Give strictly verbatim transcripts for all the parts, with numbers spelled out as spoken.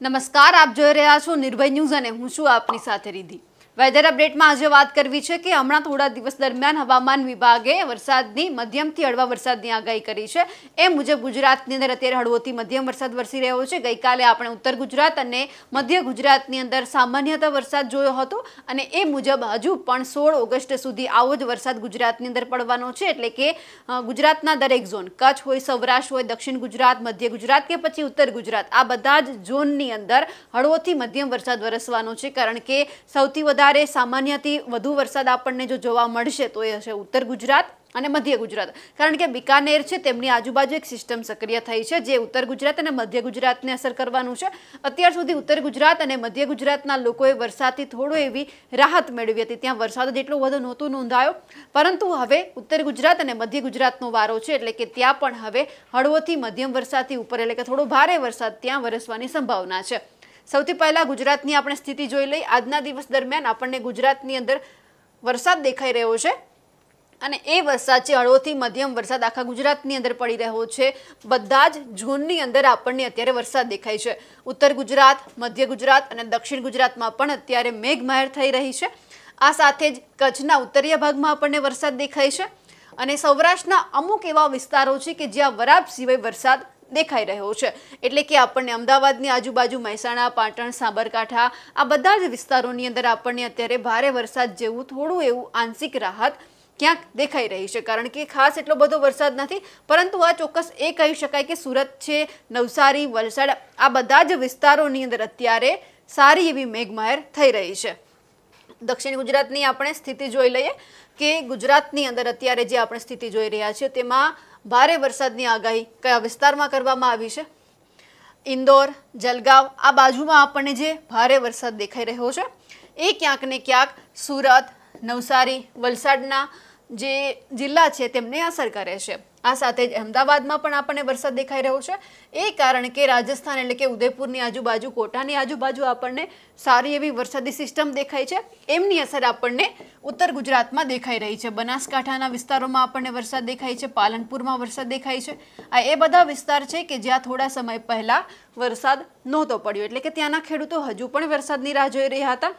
નમસ્કાર, આપ જોઈ રહ્યા છો નિર્ભય ન્યૂઝ અને હું છું આપની સાથે રીધિ। વેધર અપડેટમાં આજે વાત કરવી છે કે હમણાં થોડા દિવસ દરમિયાન હવામાન વિભાગે વરસાદની મધ્યમથી હળવા વરસાદની આગાહી કરી છે। એ મુજબ ગુજરાતની અંદર અત્યારે હળવોથી મધ્યમ વરસાદ વરસી રહ્યો છે। ગઈકાલે આપણે ઉત્તર ગુજરાત અને મધ્ય ગુજરાતની અંદર સામાન્યતઃ વરસાદ જોયો હતો અને એ મુજબ હજુ પણ સોળ ઓગસ્ટ સુધી આવો જ વરસાદ ગુજરાતની અંદર પડવાનો છે। એટલે કે ગુજરાતના દરેક ઝોન, કચ્છ હોય, સૌરાષ્ટ્ર હોય, દક્ષિણ ગુજરાત, મધ્ય ગુજરાત કે પછી ઉત્તર ગુજરાત, આ બધા જ ઝોનની અંદર હળવોથી મધ્યમ વરસાદ વરસવાનો છે। કારણ કે સૌથી વધારે સામાન્યથી વધુ વરસાદ આપણને જો જોવા મળશે તો એ હશે ઉત્તર ગુજરાત અને મધ્ય ગુજરાત। કારણ કે બિકાનેર છે તેમની આજુબાજુ એક સિસ્ટમ સક્રિય થઈ છે જે ઉત્તર ગુજરાત અને મધ્ય ગુજરાતને અસર કરવાનું છે। અત્યાર સુધી ઉત્તર ગુજરાત અને મધ્ય ગુજરાતના લોકોએ વરસાદથી થોડો એવી રાહત મેળવી હતી, ત્યાં વરસાદ જેટલો વધુ નહોતો નોંધાયો, પરંતુ હવે ઉત્તર ગુજરાત અને મધ્ય ગુજરાતનો વારો છે એટલે કે ત્યાં પણ હવે હળવોથી મધ્યમ વરસાદથી ઉપર એટલે કે થોડો ભારે વરસાદ ત્યાં વરસવાની સંભાવના છે। સૌથી પહેલા ગુજરાતની આપણે સ્થિતિ જોઈ લઈ। આજના દિવસ દરમિયાન આપણને ગુજરાતની અંદર વરસાદ દેખાઈ રહ્યો છે અને એ વરસાદ છે હળવોથી મધ્યમ વરસાદ આખા ગુજરાતની અંદર પડી રહ્યો છે। બધા જ ઝોનની અંદર આપણને અત્યારે વરસાદ દેખાય છે। ઉત્તર ગુજરાત, મધ્ય ગુજરાત અને દક્ષિણ ગુજરાતમાં પણ અત્યારે મેઘમહેર થઈ રહી છે। આ સાથે જ કચ્છના ઉત્તરીય ભાગમાં આપણને વરસાદ દેખાય છે અને સૌરાષ્ટ્રના અમુક એવા વિસ્તારો છે કે જ્યાં વરાપ સિવાય વરસાદ દેખાઈ રહ્યો છે। એટલે કે આપણને અમદાવાદની આજુબાજુ, મહેસાણા, પાટણ, સાબરકાંઠા આ બધા જ વિસ્તારોની અંદર આપણને અત્યારે ભારે વરસાદ જેવું થોડું એવું આંશિક રાહત ક્યાંક દેખાઈ રહી છે। કારણ કે ખાસ એટલો બધો વરસાદ નથી, પરંતુ આ ચોક્કસ એ કહી શકાય કે સુરત છે, નવસારી, વલસાડ આ બધા જ વિસ્તારોની અંદર અત્યારે સારી એવી મેઘમહેર થઈ રહી છે। દક્ષિણ ગુજરાતની આપણે સ્થિતિ જોઈ લઈએ કે ગુજરાતની અંદર અત્યારે જે આપણે સ્થિતિ જોઈ રહ્યા છીએ તેમાં ભારે વરસાદની આગાહી કયા વિસ્તારમાં કરવામાં આવી છે? ઇન્દોર, જલગાંવ આ બાજુમાં આપણને જે ભારે વરસાદ દેખાઈ રહ્યો છે એ ક્યાંક ને ક્યાંક સુરત, નવસારી, વલસાડના જે જિલ્લા છે તેમને અસર કરે છે। આ સાથે જ અમદાવાદમાં પણ આપણને વરસાદ દેખાઈ રહ્યો છે। એ કારણ કે રાજસ્થાન એટલે કે ઉદયપુરની આજુબાજુ, કોટાની આજુબાજુ આપણને સારી એવી વરસાદી સિસ્ટમ દેખાય છે, એમની અસર આપણને ઉત્તર ગુજરાતમાં દેખાઈ રહી છે। બનાસકાંઠાના વિસ્તારોમાં આપણને વરસાદ દેખાય છે, પાલનપુરમાં વરસાદ દેખાય છે। આ એ બધા વિસ્તાર છે કે જ્યાં થોડા સમય પહેલા વરસાદ નહોતો પડ્યો, એટલે કે ત્યાંના ખેડૂતો હજુ પણ વરસાદની રાહ જોઈ રહ્યા હતા।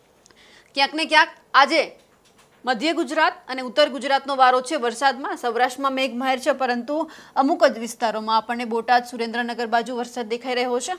ક્યાંક ને ક્યાંક આજે મધ્ય ગુજરાત અને ઉત્તર ગુજરાતનો વારો છે વરસાદમાં। સૌરાષ્ટ્રમાં મેઘમહેર છે, પરંતુ અમુક જ વિસ્તારોમાં આપણને બોટાદ, સુરેન્દ્રનગર બાજુ વરસાદ દેખાઈ રહ્યો છે,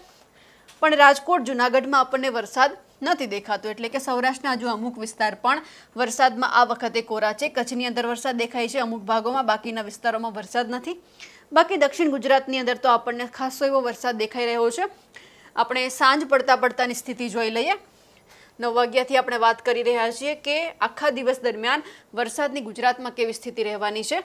પણ રાજકોટ, જુનાગઢમાં આપણને વરસાદ નથી દેખાતો। એટલે કે સૌરાષ્ટ્રના હજુ અમુક વિસ્તાર પણ વરસાદમાં આ વખતે કોરા છે। કચ્છની અંદર વરસાદ દેખાય છે અમુક ભાગોમાં, બાકીના વિસ્તારોમાં વરસાદ નથી। બાકી દક્ષિણ ગુજરાતની અંદર તો આપણને ખાસો એવો વરસાદ દેખાઈ રહ્યો છે। આપણે સાંજ પડતા પડતાની સ્થિતિ જોઈ લઈએ। નવ વાગ્યાથી આપણે વાત કરી રહ્યા છીએ કે આખા દિવસ દરમિયાન વરસાદની ગુજરાતમાં કેવી સ્થિતિ રહેવાની છે।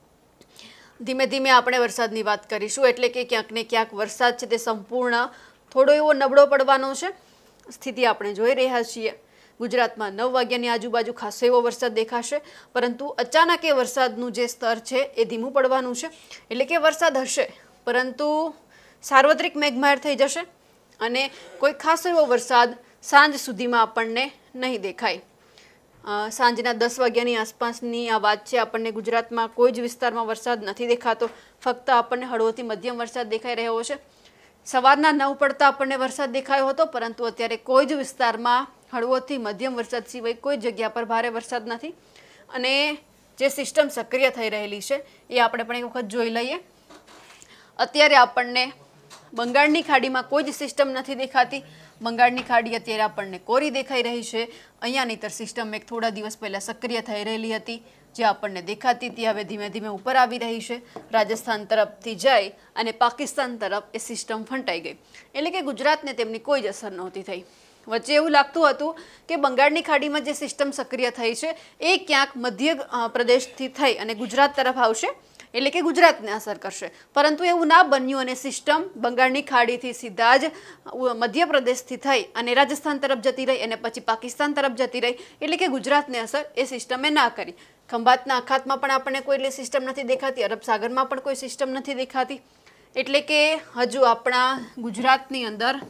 ધીમે ધીમે આપણે વરસાદની વાત કરીશું, એટલે કે ક્યાંક ને ક્યાંક વરસાદ છે તે સંપૂર્ણ થોડો એવો નબળો પડવાનો છે। સ્થિતિ આપણે જોઈ રહ્યા છીએ ગુજરાતમાં નવ વાગ્યાની આજુબાજુ ખાસો એવો વરસાદ દેખાશે, પરંતુ અચાનક એ વરસાદનું જે સ્તર છે એ ધીમું પડવાનું છે। એટલે કે વરસાદ હશે પરંતુ સાર્વત્રિક મેઘમહેર થઈ જશે અને કોઈ ખાસો એવો વરસાદ સાંજ સુધીમાં આપણને નહીં દેખાય। સાંજના દસ વાગ્યાની આસપાસની આ વાત છે। આપણને ગુજરાતમાં કોઈ જ વિસ્તારમાં વરસાદ નથી દેખાતો, ફક્ત આપણને હળવોથી મધ્યમ વરસાદ દેખાઈ રહ્યો છે। સવારના નવ પડતા આપણને વરસાદ દેખાયો હતો, પરંતુ અત્યારે કોઈ જ વિસ્તારમાં હળવોથી મધ્યમ વરસાદ સિવાય કોઈ જગ્યા પર ભારે વરસાદ નથી। અને જે સિસ્ટમ સક્રિય થઈ રહેલી છે એ આપણે પણ એક વખત જોઈ લઈએ। અત્યારે આપણને બંગાળની ખાડીમાં કોઈ જ સિસ્ટમ નથી દેખાતી। બંગાળની ખાડી અત્યારે આપણને કોરી દેખાઈ રહી છે। અહીંયાની તર સિસ્ટમ એક થોડા દિવસ પહેલાં સક્રિય થઈ રહેલી હતી, જે આપણને દેખાતી હતી, હવે ધીમે ધીમે ઉપર આવી રહી છે। રાજસ્થાન તરફથી જઈ અને પાકિસ્તાન તરફ એ સિસ્ટમ ફંટાઈ ગઈ, એટલે કે ગુજરાતને તેમની કોઈ જ અસર નહોતી થઈ। વચ્ચે એવું લાગતું હતું કે બંગાળની ખાડીમાં જે સિસ્ટમ સક્રિય થઈ છે એ ક્યાંક મધ્ય પ્રદેશથી થઈ અને ગુજરાત તરફ આવશે, એટલે કે ગુજરાતને અસર કરશે, પરંતુ એવું ના બન્યું અને સિસ્ટમ બંગાળની ખાડીથી સીધા જ મધ્યપ્રદેશથી થઈ અને રાજસ્થાન તરફ જતી રહી અને પછી પાકિસ્તાન તરફ જતી રહી, એટલે કે ગુજરાતને અસર એ સિસ્ટમે ના કરી। ખંભાતના અખાતમાં પણ આપણને કોઈ એટલી સિસ્ટમ નથી દેખાતી, અરબ સાગરમાં પણ કોઈ સિસ્ટમ નથી દેખાતી, એટલે કે હજુ આપણા ગુજરાતની અંદર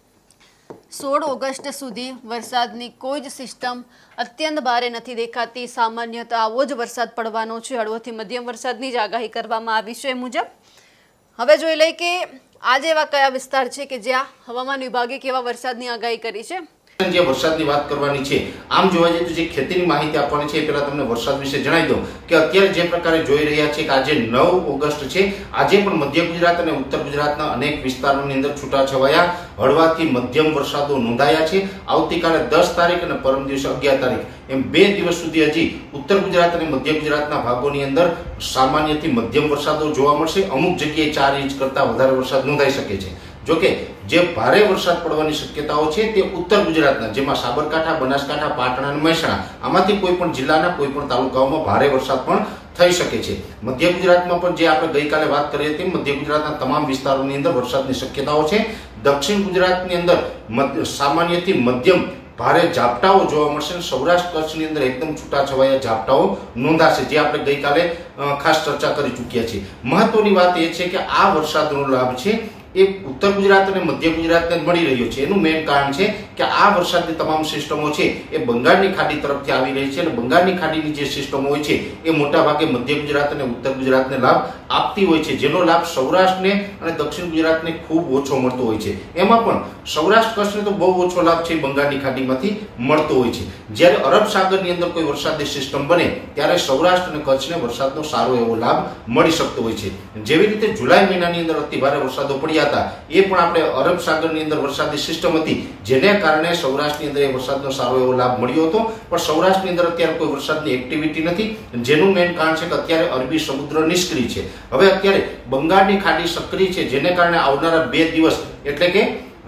સોળ ઓગસ્ટ સુધી વરસાદની કોઈ જ સિસ્ટમ અત્યંત ભારે નથી દેખાતી। સામાન્યતઃ આવો જ વરસાદ પડવાનો છે, હળવોથી મધ્યમ વરસાદની જ આગાહી કરવામાં આવી છે। એ મુજબ હવે જોઈ લઈએ કે આજે એવા કયા વિસ્તાર છે કે જ્યાં હવામાન વિભાગે કેવા વરસાદની આગાહી કરી છે? જે વરસાદની વાત કરવાની છે, આમ જોવા જઈએ તો જે ખેતીની માહિતી આપવાની છે એ પહેલા તમને વરસાદ વિશે જણાવી દઉં કે અત્યારે જે પ્રકારે જોઈ રહ્યા છે કે આજે નવ ઓગસ્ટ છે, આજે પણ મધ્ય ગુજરાત અને ઉત્તર ગુજરાતના અનેક વિસ્તારોની અંદર છૂટાછવાયા હળવાથી મધ્યમ વરસાદો નોંધાયા છે. આવતીકાલે દસ તારીખ અને પરમ દિવસે અગિયાર તારીખ એમ બે દિવસ સુધી હજી ઉત્તર ગુજરાત અને મધ્ય ગુજરાતના ભાગોની અંદર સામાન્યથી મધ્યમ વરસાદો જોવા મળશે. અમુક જગ્યાએ ચાર ઇંચ કરતા વધારે વરસાદ નોંધાઈ શકે છે. જોકે જે ભારે વરસાદ પડવાની શક્યતાઓ છે તે ઉત્તર ગુજરાતના, જેમાં સાબરકાંઠા, બનાસકાંઠા, પાટણ અને મહેસાણા, આમાંથી કોઈ પણ જિલ્લાના કોઈ પણ તાલુકાઓમાં ભારે વરસાદ પણ થઈ શકે છે. મધ્ય ગુજરાતમાં પણ જે આપણે ગઈકાલે વાત કરી હતી, મધ્ય ગુજરાતના તમામ વિસ્તારોની અંદર વરસાદની શક્યતાઓ છે. દક્ષિણ ગુજરાતની અંદર સામાન્યથી મધ્યમ ભારે ઝાપટાઓ જોવા મળશે. સૌરાષ્ટ્ર કચ્છની અંદર એકદમ છૂટાછવાયા ઝાપટાઓ નોંધાશે, જે આપણે ગઈકાલે ખાસ ચર્ચા કરી ચૂક્યા છીએ. મહત્વની વાત એ છે કે આ વરસાદનો લાભ છે એ ઉત્તર ગુજરાત અને મધ્ય ગુજરાતને મળી રહ્યો છે. એનું મેઇન કારણ છે કે આ વરસાદની તમામ સિસ્ટમો છે એ બંગાળની ખાડી તરફથી આવી રહી છે અને બંગાળની ખાડીની જે સિસ્ટમો હોય છે એ મોટા ભાગે મધ્ય ગુજરાત અને ઉત્તર ગુજરાતને લાભ આપતી હોય છે, જેનો લાભ સૌરાષ્ટ્રને અને દક્ષિણ ગુજરાતને ખૂબ ઓછો મળતો હોય છે. એમાં પણ સૌરાષ્ટ્ર કચ્છને તો બહુ ઓછો લાભ છે બંગાળની ખાડીમાંથી મળતો હોય છે. જ્યારે અરબ સાગરની અંદર કોઈ વરસાદની સિસ્ટમ બને ત્યારે સૌરાષ્ટ્ર અને કચ્છને વરસાદનો સારો એવો લાભ મળી શકતો હોય છે. જેવી રીતે જુલાઈ મહિનાની અંદર અતિ ભારે વરસાદો પડ્યા હતા, એ પણ આપણે અરબ સાગરની અંદર વરસાદની સિસ્ટમ હતી, જેને કારણે સૌરાષ્ટ્રની અંદર એ વરસાદનો સારો એવો લાભ મળ્યો હતો. પણ સૌરાષ્ટ્રની અંદર અત્યારે કોઈ વરસાદની એક્ટિવિટી નથી, જેનું મેઇન કારણ છે કે અત્યારે અરબી સમુદ્ર નિષ્ક્રિય છે. હવે અત્યારે બંગાળની ખાડી સક્રિય છે, જેને કારણે આવનારા બે દિવસ એટલે કે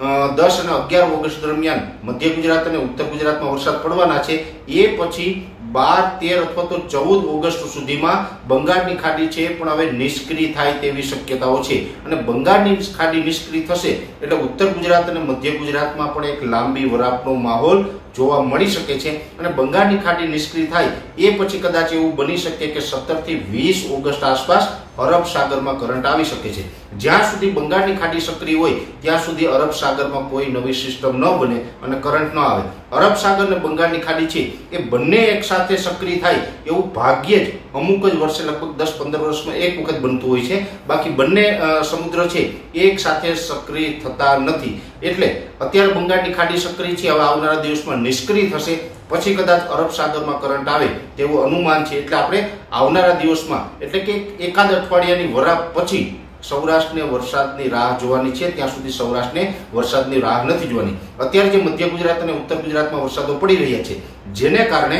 દસ અને અગિયાર ઓગસ્ટ દરમિયાન મધ્ય ગુજરાત અને ઉત્તર ગુજરાતમાં વરસાદ પડવાના છે. એ પછી બાર તેર અથવા તો ચૌદ ઓગસ્ટ સુધીમાં બંગાળની ખાડી છે પણ હવે નિષ્ક્રિય થાય તેવી શક્યતાઓ છે. અને બંગાળની ખાડી નિષ્ક્રિય થશે એટલે ઉત્તર ગુજરાત અને મધ્ય ગુજરાતમાં પણ એક લાંબી વરાપનો માહોલ જોવા મળી શકે છે. અને બંગાળની ખાડી નિષ્ક્રિય થાય એ પછી કદાચ એવું બની શકે કે સત્તર થી વીસ ઓગસ્ટ આસપાસ અરબ સાગરમાં કરંટ આવી શકે છે. જ્યાં સુધી બંગાળની ખાડી સક્રિય હોય ત્યાં સુધી અરબ સાગરમાં કોઈ નવી સિસ્ટમ ન બને અને કરંટ ન આવે. અરબ સાગર અને બંગાળની ખાડી છે એ બંને એક સાથે સક્રિય થાય એવું ભાગ્યે જ અમુક જ વર્ષે, લગભગ દસ પંદર વર્ષમાં એક વખત બનતું હોય છે. બાકી બંને સમુદ્ર છે એક સાથે સક્રિય થતા નથી. એટલે અત્યારે બંગાળની ખાડી સક્રિય છે, હવે આવનારા દિવસમાં નિષ્ક્રિય થશે, પછી કદાચ અરબ સાગરમાં કરંટ આવે તેવું અનુમાન છે. એટલે આપણે આવનારા દિવસમાં એટલે કે એકાદ અઠવાડિયાની વરાપ પછી સૌરાષ્ટ્રને વરસાદની રાહ જોવાની છે. ત્યાં સુધી સૌરાષ્ટ્રને વરસાદની રાહ નથી જોવાની. અત્યારે જે મધ્ય ગુજરાત અને ઉત્તર ગુજરાતમાં વરસાદો પડી રહ્યા છે, જેને કારણે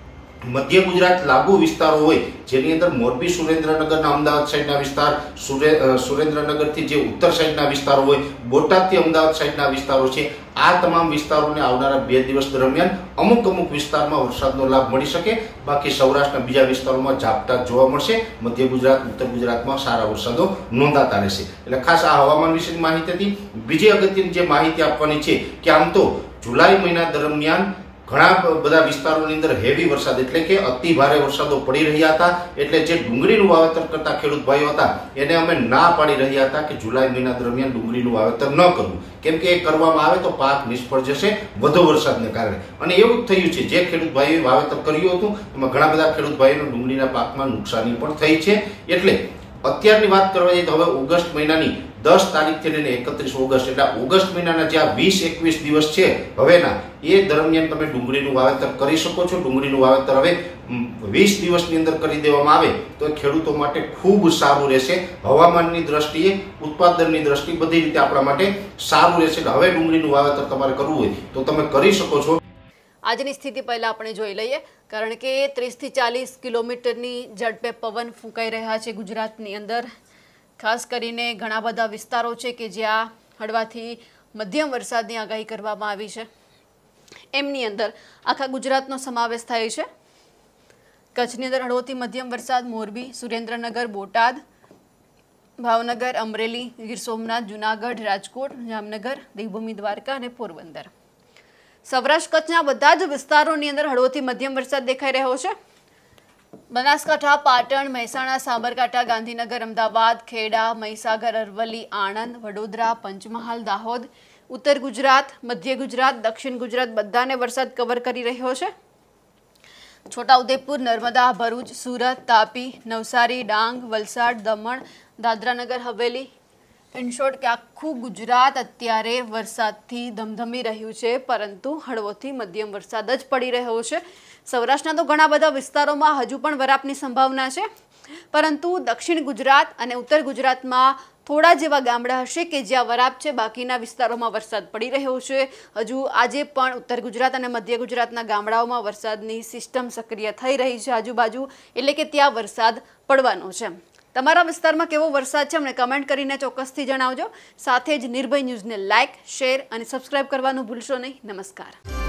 મધ્ય ગુજરાત લાગુ વિસ્તારો હોય, જેની અંદર મોરબી, સુરેન્દ્રનગરના અમદાવાદ સાઈડના વિસ્તાર, સુરેન્દ્રનગરથી જે ઉત્તર સાઈડના વિસ્તારો હોય, બોટાદથી અમદાવાદ સાઈડના વિસ્તારો છે, આ તમામ વિસ્તારોને આવનારા બે દિવસ દરમિયાન અમુક અમુક વિસ્તારમાં વરસાદનો લાભ મળી શકે. બાકી સૌરાષ્ટ્રના બીજા વિસ્તારોમાં ઝાપટા જોવા મળશે. મધ્ય ગુજરાત, ઉત્તર ગુજરાતમાં સારા વરસાદો નોંધાતા રહેશે. એટલે ખાસ આ હવામાન વિશેની માહિતી હતી. બીજી અગત્યની જે માહિતી આપવાની છે કે આમ તો જુલાઈ મહિના દરમિયાન ઘણા બધા વિસ્તારોની અંદર હેવી વરસાદ એટલે કે અતિ ભારે વરસાદો પડી રહ્યા હતા. એટલે જે ડુંગળીનું વાવેતર કરતા ખેડૂત ભાઈઓ હતા એને અમે ના પાડી રહ્યા હતા કે જુલાઈ મહિના દરમિયાન ડુંગળીનું વાવેતર ન કરવું, કેમ કે એ કરવામાં આવે તો પાક નિષ્ફળ જશે વધુ વરસાદને કારણે. અને એવું જ થયું છે. જે ખેડૂત ભાઈઓએ વાવેતર કર્યું હતું એમાં ઘણા બધા ખેડૂત ભાઈઓને ડુંગળીના પાકમાં નુકસાની પણ થઈ છે. એટલે અત્યારની વાત કરવા જઈએ તો હવે ઓગસ્ટ મહિનાની દસ તારીખથી લઈને એકત્રીસ ઓગસ્ટ એટલે ઓગસ્ટ મહિનાના જે વીસ એકવીસ દિવસ છે હવેના, એ દરમિયાન તમે ડુંગળીનું વાવેતર કરી શકો છો. ડુંગળીનું વાવેતર હવે વીસ દિવસની અંદર કરી દેવામાં આવે તો ખેડૂતો માટે ખૂબ સારું રહેશે. હવામાનની દ્રષ્ટિએ, ઉત્પાદનની દ્રષ્ટિએ, બધી રીતે આપણા માટે સારું રહેશે. હવે ડુંગળીનું વાવેતર તમારે કરવું હોય તો તમે કરી શકો છો. આજની સ્થિતિ પહેલા આપણે જોઈ લઈએ, કારણ કે ત્રીસ થી ચાલીસ કિલોમીટરની ઝડપે પવન ફૂંકાઈ રહ્યા છે ગુજરાતની અંદર. ખાસ કરીને ઘણા બધા વિસ્તારો છે કે જ્યાં હળવાથી મધ્યમ વરસાદની આગાહી કરવામાં આવી છે. એમની અંદર આખા ગુજરાતનો સમાવેશ થાય છે. કચ્છની અંદર હળવોથી મધ્યમ વરસાદ, મોરબી, સુરેન્દ્રનગર, બોટાદ, ભાવનગર, અમરેલી, ગીર સોમનાથ, જુનાગઢ, રાજકોટ, જામનગર, દેવભૂમિ દ્વારકા અને પોરબંદર. સૌરાષ્ટ્ર કચ્છના બધા જ વિસ્તારોની અંદર હળવોથી મધ્યમ વરસાદ દેખાઈ રહ્યો છે. બનાસકાંઠા, પાટણ, મહેસાણા, સાબરકાંઠા, ગાંધીનગર, અમદાવાદ, ખેડા, મહીસાગર, અરવલ્લી, આણંદ, વડોદરા, પંચમહાલ, દાહોદ, ઉત્તર ગુજરાત, મધ્ય ગુજરાત, દક્ષિણ ગુજરાત બધાને વરસાદ કવર કરી રહ્યો છે. છોટાઉદેપુર, નર્મદા, ભરૂચ, સુરત, તાપી, નવસારી, ડાંગ, વલસાડ, દમણ, દાદરાનગર હવેલી, ઇન શોર્ટ કે આખું ગુજરાત અત્યારે વરસાદથી ધમધમી રહ્યું છે, પરંતુ હળવોથી મધ્યમ વરસાદ જ પડી રહ્યો છે. સૌરાષ્ટ્રના તો ઘણા બધા વિસ્તારોમાં હજુ પણ વરાપની સંભાવના છે, પરંતુ દક્ષિણ ગુજરાત અને ઉત્તર ગુજરાતમાં થોડા જેવા ગામડા હશે કે જ્યાં વરાપ છે. બાકીના વિસ્તારોમાં વરસાદ પડી રહ્યો છે. હજુ આજે પણ ઉત્તર ગુજરાત અને મધ્ય ગુજરાતના ગામડાઓમાં વરસાદની સિસ્ટમ સક્રિય થઈ રહી છે આજુબાજુ, એટલે કે ત્યાં વરસાદ પડવાનો છે. તમારા વિસ્તારમાં કેવો વરસાદ છે અમને કમેન્ટ કરીને ચોક્કસથી જણાવજો. સાથે જ નિર્ભય ન્યૂઝને લાઇક, શેર અને સબસ્ક્રાઇબ કરવાનું ભૂલશો નહીં. નમસ્કાર.